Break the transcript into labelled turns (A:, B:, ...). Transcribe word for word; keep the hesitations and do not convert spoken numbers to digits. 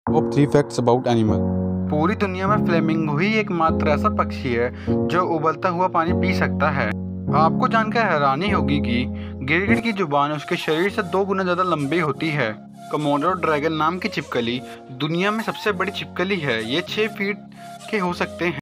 A: Top three facts about animal.
B: पूरी दुनिया में फ्लेमिंगो ही एकमात्र ऐसा पक्षी है जो उबलता हुआ पानी पी सकता है। आपको जानकर हैरानी होगी कि गिरगिट की जुबान उसके शरीर से दो गुना ज़्यादा लंबी होती है। कोमोडो ड्रैगन नाम की छिपकली दुनिया में सबसे बड़ी छिपकली है। ये छः फीट के हो सकते हैं।